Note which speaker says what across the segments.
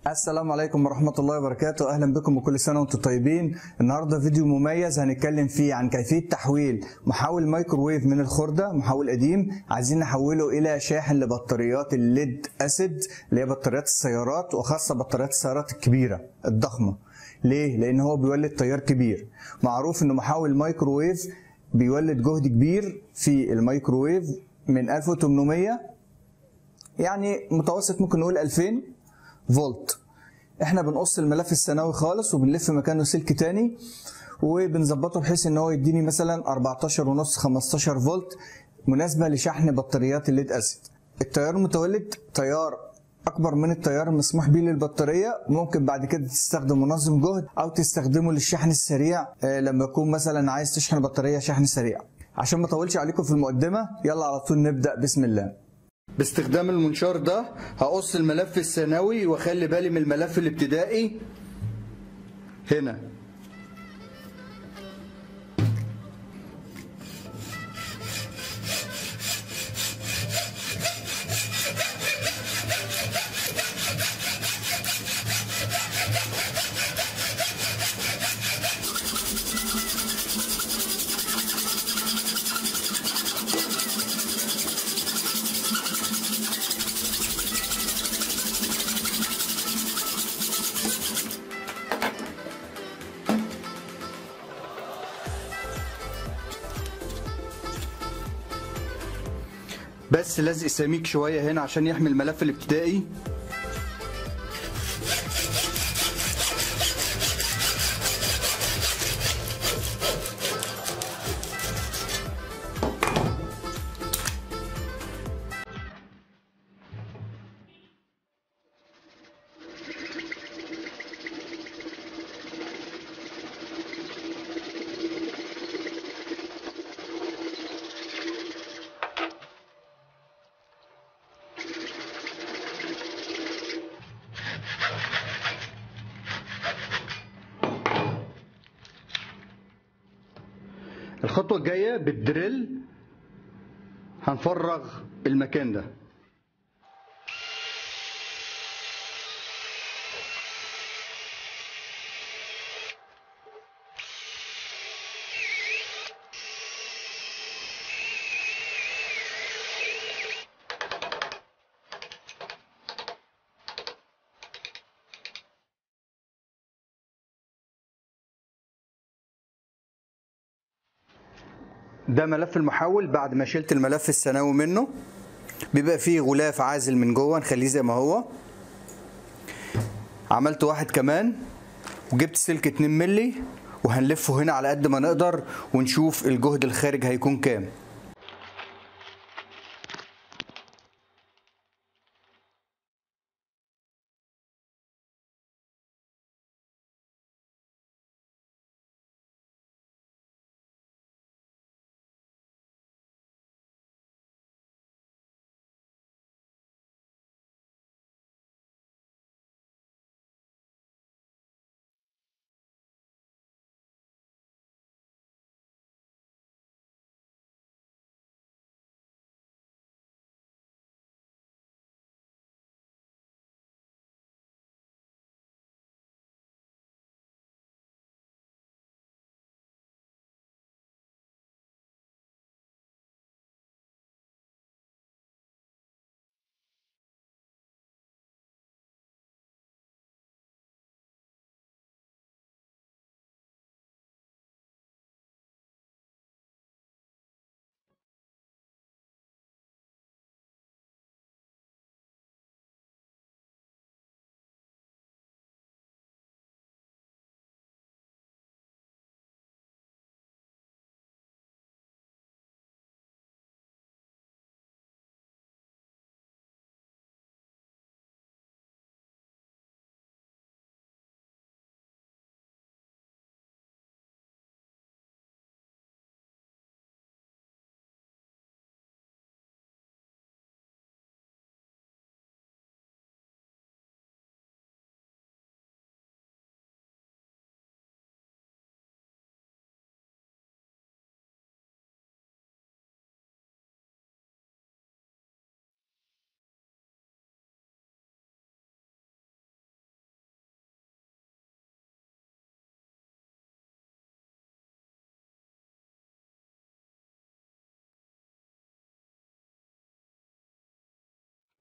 Speaker 1: السلام عليكم ورحمة الله وبركاته. أهلا بكم وكل سنة وأنتم طيبين. النهاردة فيديو مميز هنتكلم فيه عن كيفية تحويل محول مايكروويف من الخردة، محول قديم عايزين نحوله إلى شاحن لبطاريات الليد أسيد اللي هي بطاريات السيارات، وخاصة بطاريات السيارات الكبيرة الضخمة. ليه؟ لأن هو بيولد تيار كبير. معروف إن محول مايكروويف بيولد جهد كبير في الميكروويف من 1800 يعني متوسط ممكن نقول 2000 فولت. احنا بنقص الملف الثانوي خالص وبنلف مكانه سلك تاني وبنظبطه بحيث ان هو يديني مثلا 14.5 15 فولت مناسبه لشحن بطاريات الليد اسيد. التيار المتولد تيار اكبر من التيار المسموح به للبطاريه، ممكن بعد كده تستخدم منظم جهد او تستخدمه للشحن السريع لما يكون مثلا عايز تشحن بطاريه شحن سريع. عشان ما اطولش عليكم في المقدمه، يلا على طول نبدا بسم الله. باستخدام المنشار ده هقص الملف الثانوي واخلي بالي من الملف الابتدائي هنا. بس لازق سميك شوية هنا عشان يحمي الملف الابتدائي. الخطوة الجاية بالدريل هنفرغ المكان ده. ده ملف المحول بعد ما شلت الملف الثانوي منه، بيبقى فيه غلاف عازل من جوه، نخليه زي ما هو. عملت واحد كمان وجبت سلك 2 مللي وهنلفه هنا على قد ما نقدر ونشوف الجهد الخارج هيكون كام.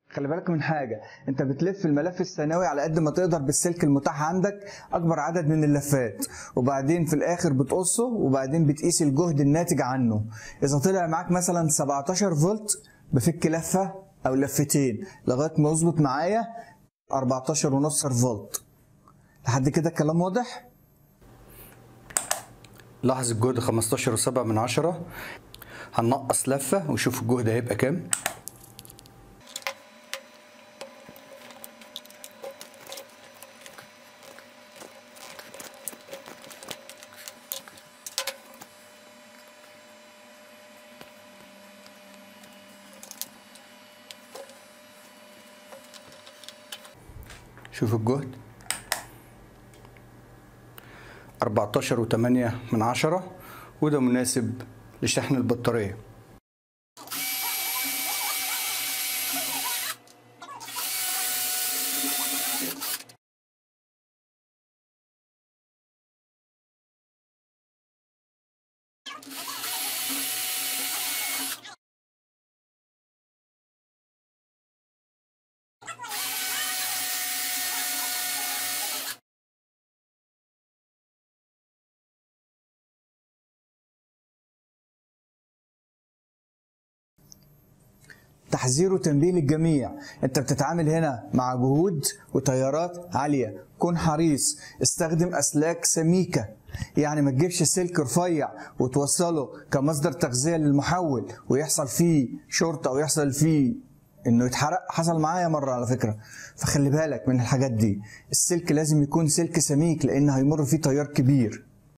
Speaker 1: خلي بالك من حاجه، انت بتلف الملف الثانوي على قد ما تقدر بالسلك المتاح عندك اكبر عدد من اللفات، وبعدين في الاخر بتقصه، وبعدين بتقيس الجهد الناتج عنه. اذا طلع معاك مثلا 17 فولت بفك لفه او لفتين لغايه ما يظبط معايا 14.5 فولت. لحد كده الكلام واضح؟
Speaker 2: لاحظ الجهد 15.7، هننقص لفه وشوف الجهد هيبقى كام. شوف الجهد 14.8، وده مناسب لشحن البطارية.
Speaker 1: تحذير وتنبيه للجميع، انت بتتعامل هنا مع جهود وتيارات عالية، كن حريص، استخدم اسلاك سميكة، يعني ما تجيبش سلك رفيع وتوصله كمصدر تغذية للمحول ويحصل فيه شورت او يحصل فيه انه يتحرق. حصل معايا مرة على فكرة، فخلي بالك من الحاجات دي. السلك لازم يكون سلك سميك لان هيمر فيه تيار كبير.